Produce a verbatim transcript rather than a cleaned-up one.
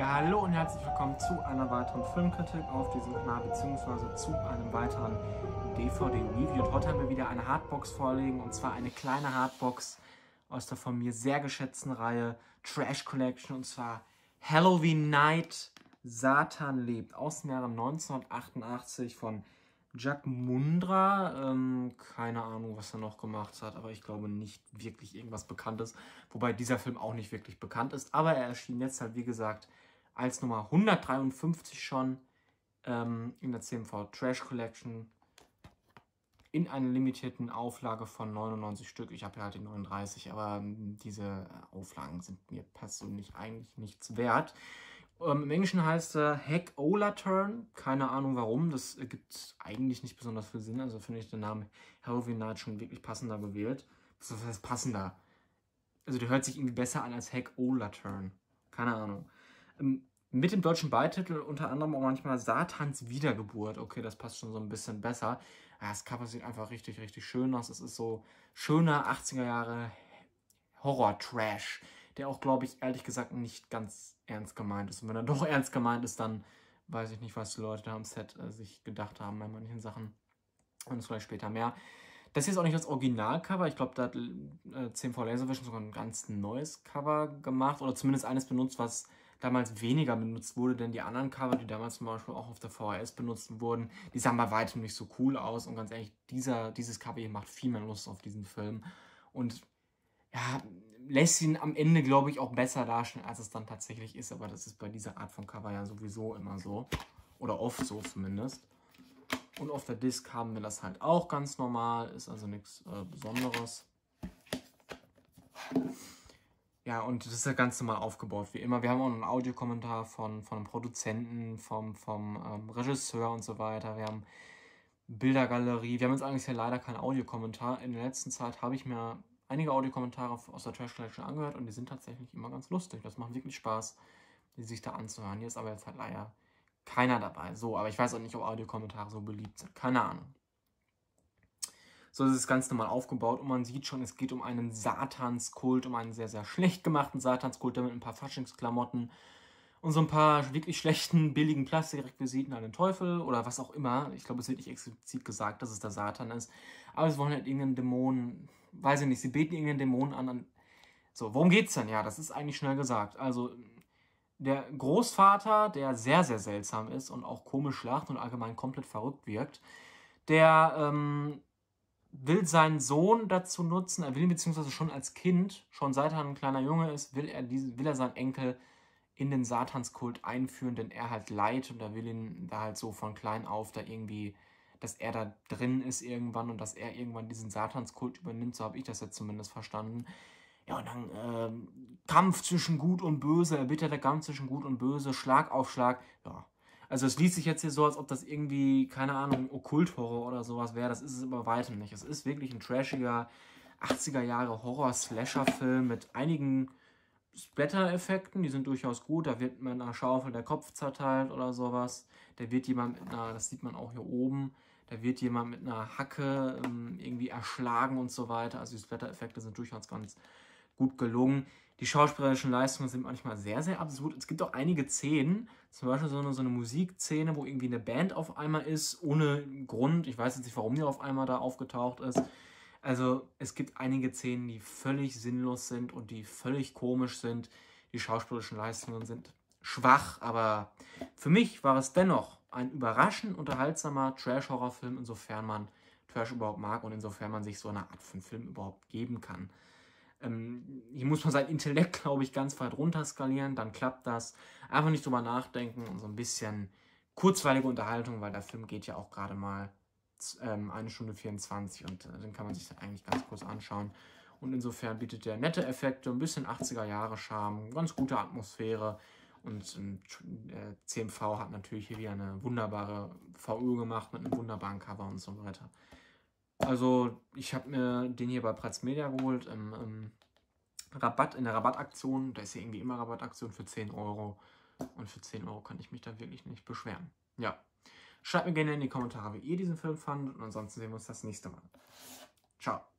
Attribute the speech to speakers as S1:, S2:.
S1: Hallo und herzlich willkommen zu einer weiteren Filmkritik auf diesem Kanal, beziehungsweise zu einem weiteren D V D-Review. Und heute haben wir wieder eine Hardbox vorliegen, und zwar eine kleine Hardbox aus der von mir sehr geschätzten Reihe Trash Collection, und zwar Halloween Night, Satan lebt, aus dem Jahre neunzehnhundertachtundachtzig von Jack Mundra. Ähm, keine Ahnung, was er noch gemacht hat, aber ich glaube nicht wirklich irgendwas Bekanntes. Wobei dieser Film auch nicht wirklich bekannt ist. Aber er erschien jetzt halt, wie gesagt, als Nummer hundertdreiundfünfzig schon ähm, in der C M V Trash Collection in einer limitierten Auflage von neunundneunzig Stück. Ich habe ja halt die neununddreißig, aber ähm, diese Auflagen sind mir persönlich eigentlich nichts wert. Ähm, Im Englischen heißt er Hack-O-Lantern. Keine Ahnung warum. Das ergibt eigentlich nicht besonders viel Sinn. Also finde ich den Namen Halloween Night schon wirklich passender gewählt. Was heißt passender? Also der hört sich irgendwie besser an als Hack-O-Lantern. Keine Ahnung. Ähm, mit dem deutschen Beititel unter anderem auch manchmal Satans Wiedergeburt. Okay, das passt schon so ein bisschen besser. Ja, das Cover sieht einfach richtig, richtig schön aus. Es ist so schöner achtziger Jahre Horror-Trash, der auch, glaube ich, ehrlich gesagt nicht ganz ernst gemeint ist. Und wenn er doch ernst gemeint ist, dann weiß ich nicht, was die Leute da am Set äh, sich gedacht haben bei manchen Sachen. Und das vielleicht später mehr. Das hier ist auch nicht das Originalcover. Ich glaube, da hat äh, C M V Laservision sogar ein ganz neues Cover gemacht. Oder zumindest eines benutzt, was damals weniger benutzt wurde. Denn die anderen Cover, die damals zum Beispiel auch auf der V H S benutzt wurden, die sahen bei weitem nicht so cool aus. Und ganz ehrlich, dieser, dieses Cover hier macht viel mehr Lust auf diesen Film. Und ja, lässt ihn am Ende, glaube ich, auch besser darstellen, als es dann tatsächlich ist. Aber das ist bei dieser Art von Cover ja sowieso immer so. Oder oft so zumindest. Und auf der Disc haben wir das halt auch ganz normal. Ist also nichts äh, Besonderes. Ja, und das ist ja ganz normal aufgebaut, wie immer. Wir haben auch einen Audiokommentar von, von einem Produzenten, vom, vom ähm, Regisseur und so weiter. Wir haben Bildergalerie. Wir haben jetzt eigentlich ja leider keinen Audiokommentar. In der letzten Zeit habe ich mir einige Audiokommentare aus der Trash Collection angehört und die sind tatsächlich immer ganz lustig. Das macht wirklich Spaß, die sich da anzuhören. Hier ist aber jetzt halt leider keiner dabei. So, aber ich weiß auch nicht, ob Audiokommentare so beliebt sind. Keine Ahnung. So ist es ganz normal aufgebaut und man sieht schon, es geht um einen Satanskult, um einen sehr, sehr schlecht gemachten Satanskult, der mit ein paar Faschingsklamotten und so ein paar wirklich schlechten, billigen Plastikrequisiten an den Teufel oder was auch immer. Ich glaube, es wird nicht explizit gesagt, dass es der Satan ist. Aber sie wollen halt irgendeinen Dämon, weiß ich nicht, sie beten irgendeinen Dämon an. So, worum geht's denn? Ja, das ist eigentlich schnell gesagt. Also, der Großvater, der sehr, sehr seltsam ist und auch komisch lacht und allgemein komplett verrückt wirkt, der ähm, will seinen Sohn dazu nutzen, er will ihn beziehungsweise schon als Kind, schon seit er ein kleiner Junge ist, will er, diesen, will er seinen Enkel in den Satanskult einführen, denn er halt leidet und er will ihn da halt so von klein auf da irgendwie, dass er da drin ist irgendwann und dass er irgendwann diesen Satanskult übernimmt, so habe ich das jetzt zumindest verstanden. Ja, und dann ähm, Kampf zwischen Gut und Böse, erbitterter Kampf zwischen Gut und Böse, Schlag auf Schlag. Ja, also es liest sich jetzt hier so, als ob das irgendwie, keine Ahnung, Okkulthorror oder sowas wäre. Das ist es über weitem nicht. Es ist wirklich ein trashiger achtziger Jahre Horror-Slasher-Film mit einigen Splatter-Effekten, die sind durchaus gut. Da wird mit einer Schaufel der Kopf zerteilt oder sowas. Da wird jemand mit einer, das sieht man auch hier oben, da wird jemand mit einer Hacke ähm, irgendwie erschlagen und so weiter. Also die Splatter-Effekte sind durchaus ganz gut gelungen. Die schauspielerischen Leistungen sind manchmal sehr, sehr absurd. Es gibt auch einige Szenen, zum Beispiel so eine, so eine Musikszene, wo irgendwie eine Band auf einmal ist, ohne Grund. Ich weiß jetzt nicht, warum die auf einmal da aufgetaucht ist. Also es gibt einige Szenen, die völlig sinnlos sind und die völlig komisch sind. Die schauspielerischen Leistungen sind schwach, aber für mich war es dennoch ein überraschend unterhaltsamer Trash-Horror-Film, insofern man Trash überhaupt mag und insofern man sich so eine Art von Film überhaupt geben kann. Ähm, hier muss man sein Intellekt, glaube ich, ganz weit runter skalieren, dann klappt das. Einfach nicht drüber nachdenken und so ein bisschen kurzweilige Unterhaltung, weil der Film geht ja auch gerade mal ähm, eine Stunde vierundzwanzig und äh, den kann man sich dann eigentlich ganz kurz anschauen. Und insofern bietet der nette Effekte, ein bisschen achtziger Jahre Charme, ganz gute Atmosphäre. Und äh, C M V hat natürlich hier wieder eine wunderbare V Ö gemacht mit einem wunderbaren Cover und so weiter. Also ich habe mir den hier bei Pretz Media geholt im, im Rabatt, in der Rabattaktion. Da ist ja irgendwie immer Rabattaktion für zehn Euro. Und für zehn Euro kann ich mich da wirklich nicht beschweren. Ja, schreibt mir gerne in die Kommentare, wie ihr diesen Film fandet. Und ansonsten sehen wir uns das nächste Mal. Ciao.